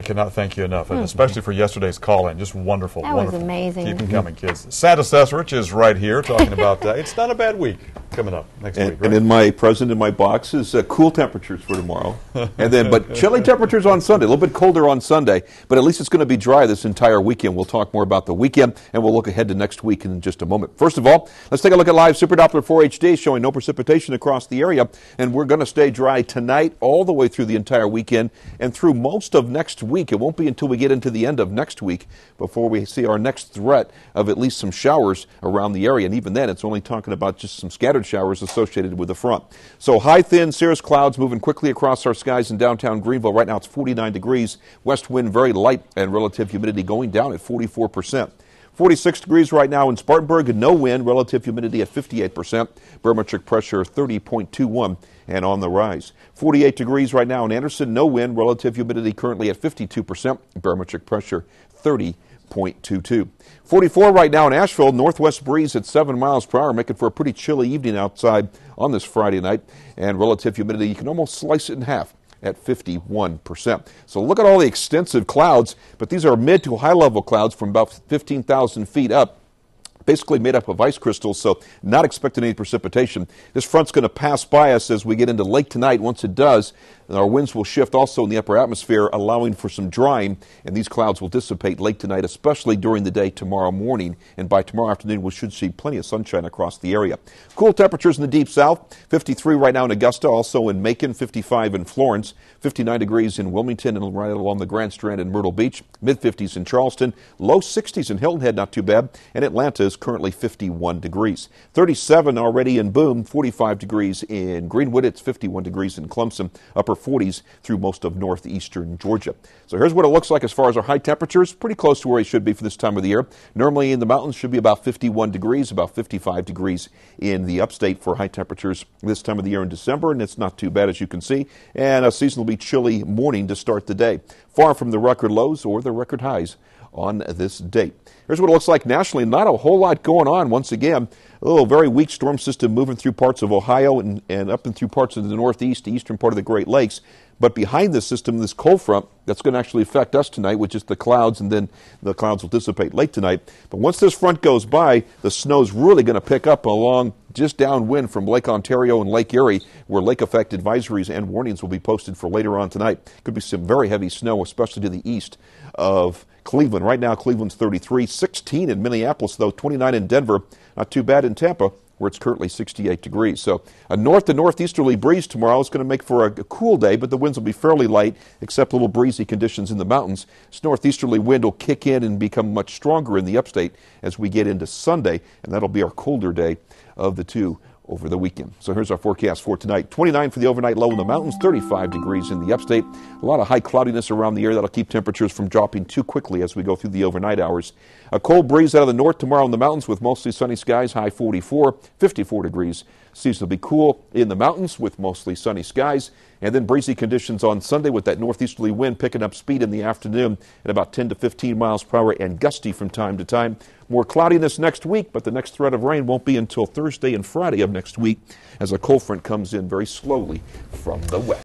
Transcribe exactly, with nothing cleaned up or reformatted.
I cannot thank you enough, and especially for yesterday's call-in. Just wonderful. That wonderful. was amazing. Keep them coming, kids. Santa Sesrich is right here talking about that. It's not a bad week coming up next and, week, right? And in my present in my box is uh, cool temperatures for tomorrow, and then but chilly temperatures on Sunday. A little bit colder on Sunday, but at least it's going to be dry this entire weekend. We'll talk more about the weekend, and we'll look ahead to next week in just a moment. First of all, let's take a look at live Super Doppler four H D showing no precipitation across the area, and we're going to stay dry tonight all the way through the entire weekend and through most of next week. It won't be until we get into the end of next week before we see our next threat of at least some showers around the area, and even then it's only talking about just some scattered showers associated with the front. So high, thin, cirrus clouds moving quickly across our skies in downtown Greenville. Right now it's forty-nine degrees, west wind very light, and relative humidity going down at forty-four percent. forty-six degrees right now in Spartanburg, no wind, relative humidity at fifty-eight percent, barometric pressure thirty point two one and on the rise. forty-eight degrees right now in Anderson, no wind, relative humidity currently at fifty-two percent, barometric pressure thirty point two two. forty-four right now in Asheville, northwest breeze at seven miles per hour, making for a pretty chilly evening outside on this Friday night, and relative humidity, you can almost slice it in half at fifty-one percent. So look at all the extensive clouds, but these are mid to high level clouds from about fifteen thousand feet up, basically made up of ice crystals, so not expecting any precipitation. This front's going to pass by us as we get into late tonight. Once it does, our winds will shift also in the upper atmosphere, allowing for some drying, and these clouds will dissipate late tonight, especially during the day tomorrow morning. And by tomorrow afternoon, we should see plenty of sunshine across the area. Cool temperatures in the deep south, fifty-three right now in Augusta, also in Macon, fifty-five in Florence, fifty-nine degrees in Wilmington, and right along the Grand Strand in Myrtle Beach, mid fifties in Charleston, low sixties in Hilton Head, not too bad, and Atlanta is currently fifty-one degrees. thirty-seven already in Boone, forty-five degrees in Greenwood, it's fifty-one degrees in Clemson, upper forties through most of northeastern Georgia. So here's what it looks like as far as our high temperatures, pretty close to where it should be for this time of the year. Normally in the mountains should be about fifty-one degrees, about fifty-five degrees in the upstate for high temperatures this time of the year in December, and it's not too bad as you can see, and a seasonally chilly morning to start the day. Far from the record lows or the record highs on this date. Here's what it looks like nationally. Not a whole lot going on once again. A little very weak storm system moving through parts of Ohio and, and up and through parts of the northeast, the eastern part of the Great Lakes. But behind this system, this cold front, that's going to actually affect us tonight with just the clouds, and then the clouds will dissipate late tonight. But once this front goes by, the snow's really going to pick up along just downwind from Lake Ontario and Lake Erie, where lake-effect advisories and warnings will be posted for later on tonight. Could be some very heavy snow, especially to the east of Cleveland. Right now, Cleveland's thirty-three, sixteen in Minneapolis, though, twenty-nine in Denver. Not too bad in Tampa, where it's currently sixty-eight degrees. So a north to northeasterly breeze tomorrow is going to make for a, a cool day, but the winds will be fairly light, except little breezy conditions in the mountains. This northeasterly wind will kick in and become much stronger in the upstate as we get into Sunday, and that'll be our colder day of the two over the weekend. So here's our forecast for tonight. twenty-nine for the overnight low in the mountains, thirty-five degrees in the upstate. A lot of high cloudiness around the air that'll keep temperatures from dropping too quickly as we go through the overnight hours. A cold breeze out of the north tomorrow in the mountains with mostly sunny skies, high forty-four, fifty-four degrees. Seasonably cool in the mountains with mostly sunny skies. And then breezy conditions on Sunday with that northeasterly wind picking up speed in the afternoon at about ten to fifteen miles per hour and gusty from time to time. More cloudiness next week, but the next threat of rain won't be until Thursday and Friday of next week as a cold front comes in very slowly from the west.